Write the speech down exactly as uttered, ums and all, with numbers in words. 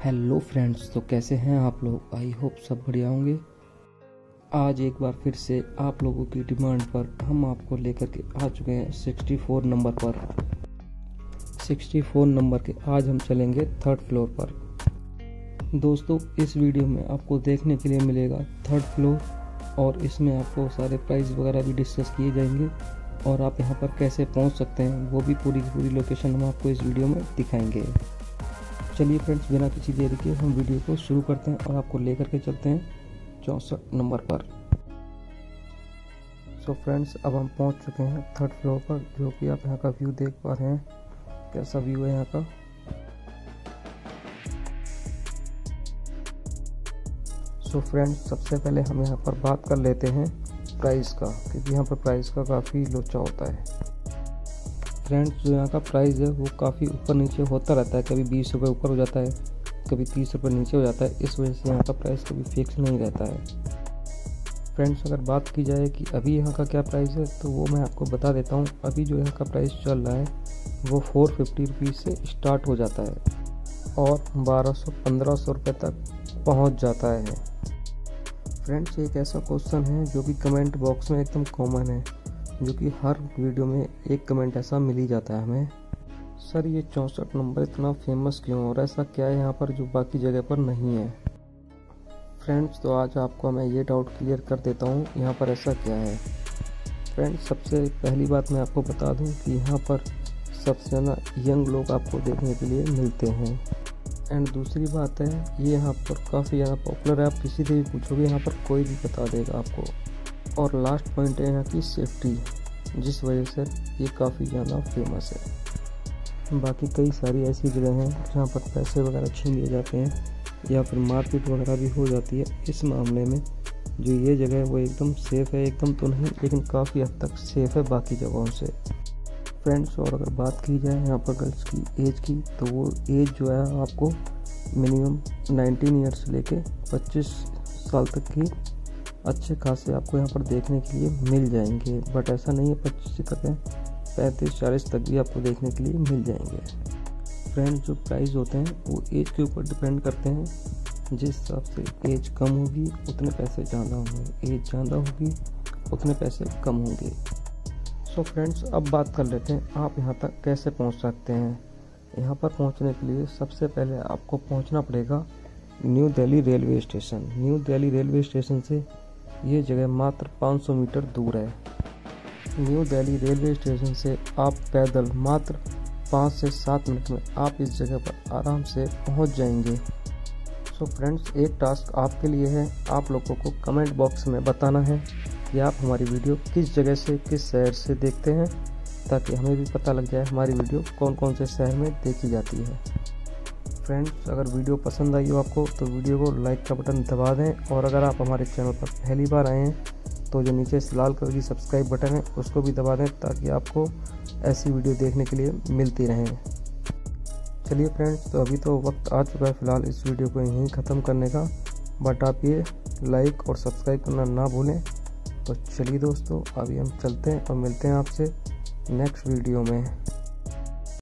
Hello friends, तो कैसे हैं आप लोग। आई होप सब बढ़िया होंगे। आज एक बार फिर से आप लोगों की डिमांड पर हम आपको लेकर के आ चुके हैं चौंसठ नंबर पर। चौंसठ नंबर के आज हम चलेंगे थर्ड फ्लोर पर। दोस्तों, इस वीडियो में आपको देखने के लिए मिलेगा थर्ड फ्लोर और इसमें आपको सारे प्राइस वगैरह भी डिस्कस किए जाएंगे और आप यहां पर कैसे पहुंच सकते हैं वो भी पूरी की पूरी लोकेशन हम आपको इस वीडियो में दिखाएंगे। चलिए फ्रेंड्स, बिना किसी देरी के हम वीडियो को शुरू करते हैं और आपको लेकर के चलते हैं चौंसठ नंबर पर। सो फ्रेंड्स, अब हम पहुंच चुके हैं थर्ड फ्लोर पर, जो कि आप यहां का व्यू देख पा रहे हैं। कैसा व्यू है यहां का। सो फ्रेंड्स, सबसे पहले हम यहां पर बात कर लेते हैं प्राइस का, क्योंकि यहाँ पर प्राइस का काफ़ी लोचा होता है। फ्रेंड्स, जो यहाँ का प्राइस है वो काफ़ी ऊपर नीचे होता रहता है। कभी बीस रुपये ऊपर हो जाता है, कभी तीस रुपये नीचे हो जाता है। इस वजह से यहाँ का प्राइस कभी फिक्स नहीं रहता है। फ्रेंड्स, अगर बात की जाए कि अभी यहाँ का क्या प्राइस है, तो वो मैं आपको बता देता हूँ। अभी जो यहाँ का प्राइस चल रहा है वो फोर फिफ्टी रुपीज़ से स्टार्ट हो जाता है और बारह सौ पंद्रह सौ रुपये तक पहुँच जाता है। फ्रेंड्स, एक ऐसा क्वेश्चन है जो कि कमेंट बॉक्स में एकदम कॉमन है, जो कि हर वीडियो में एक कमेंट ऐसा मिल ही जाता है हमें। सर, ये चौंसठ नंबर इतना फेमस क्यों और ऐसा क्या है यहाँ पर जो बाकी जगह पर नहीं है। फ्रेंड्स, तो आज आपको मैं ये डाउट क्लियर कर देता हूँ यहाँ पर ऐसा क्या है। फ्रेंड्स, सबसे पहली बात मैं आपको बता दूँ कि यहाँ पर सबसे ज़्यादा यंग लोग आपको देखने के लिए मिलते हैं। एंड दूसरी बात है, ये यहाँ पर काफ़ी ज़्यादा पॉपुलर है। आप किसी से भी पूछोगे यहाँ पर कोई भी बता देगा आपको। और लास्ट पॉइंट है यहाँ की सेफ्टी, जिस वजह से ये काफ़ी ज़्यादा फेमस है। बाकी कई सारी ऐसी जगह हैं जहाँ पर पैसे वगैरह छीन लिए जाते हैं या फिर मारपीट वगैरह भी हो जाती है। इस मामले में जो ये जगह है वो एकदम सेफ़ है, एकदम तो नहीं लेकिन काफ़ी हद तक सेफ़ है बाकी जगहों से। फ्रेंड्स, और अगर बात की जाए यहाँ पर गर्ल्स की एज की, तो वो एज जो है आपको मिनिमम नाइनटीन ईयर्स से लेके पच्चीस साल तक की अच्छे खासे आपको यहाँ पर देखने के लिए मिल जाएंगे। बट ऐसा नहीं है पच्चीस से तक है, पैंतीस चालीस तक भी आपको देखने के लिए मिल जाएंगे। फ्रेंड्स, जो प्राइस होते हैं वो एज के ऊपर डिपेंड करते हैं। जिस हिसाब से एज कम होगी उतने पैसे ज़्यादा होंगे, एज ज़्यादा होगी उतने पैसे कम होंगे। सो फ्रेंड्स, अब बात कर लेते हैं आप यहाँ तक कैसे पहुँच सकते हैं। यहाँ पर पहुँचने के लिए सबसे पहले आपको पहुँचना पड़ेगा New Delhi railway station. New Delhi railway station से ये जगह मात्र पाँच सौ मीटर दूर है। न्यू दिल्ली रेलवे स्टेशन से आप पैदल मात्र पाँच से सात मिनट में आप इस जगह पर आराम से पहुंच जाएंगे। सो फ्रेंड्स, एक टास्क आपके लिए है। आप लोगों को कमेंट बॉक्स में बताना है कि आप हमारी वीडियो किस जगह से, किस शहर से देखते हैं, ताकि हमें भी पता लग जाए हमारी वीडियो कौन कौन से शहर में देखी जाती है। फ्रेंड्स, अगर वीडियो पसंद आई हो आपको तो वीडियो को लाइक का बटन दबा दें और अगर आप हमारे चैनल पर पहली बार आए हैं तो जो नीचे लाल कलर की सब्सक्राइब बटन है उसको भी दबा दें, ताकि आपको ऐसी वीडियो देखने के लिए मिलती रहें। चलिए फ्रेंड्स, तो अभी तो वक्त आ चुका है फ़िलहाल इस वीडियो को यहीं ख़त्म करने का, बट आप ये लाइक और सब्सक्राइब करना ना भूलें। तो चलिए दोस्तों, अभी हम चलते हैं और मिलते हैं आपसे नेक्स्ट वीडियो में।